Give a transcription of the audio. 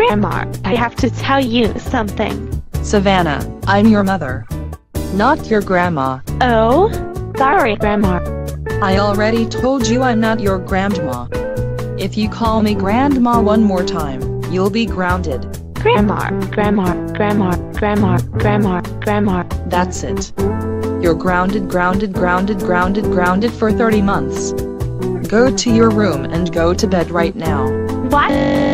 Grandma, I have to tell you something. Savannah, I'm your mother. Not your grandma. Oh? Sorry, Grandma. I already told you I'm not your grandma. If you call me grandma one more time, you'll be grounded. Grandma, Grandma, Grandma, Grandma, Grandma, Grandma. That's it. You're grounded for 30 months. Go to your room and go to bed right now. What?